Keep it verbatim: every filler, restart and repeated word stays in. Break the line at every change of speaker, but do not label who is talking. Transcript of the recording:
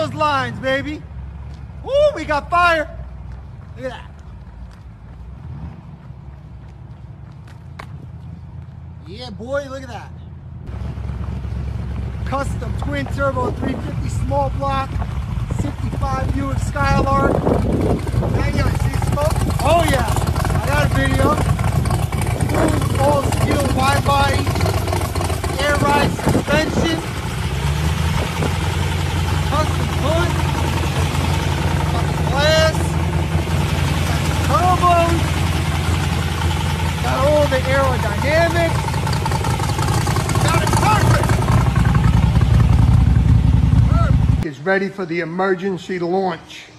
those lines, baby. Woo, we got fire. Look at that. Yeah, boy, look at that. Custom twin turbo three fifty small block, sixty-five Buick Skylark. Now you guys see smoke? Oh yeah, I got a video. Smooth, all steel, wide body, air ride suspension, custom hood, fucking glass, turbos, got all the aerodynamics. Got it perfect. Perfect. Is ready for the emergency launch.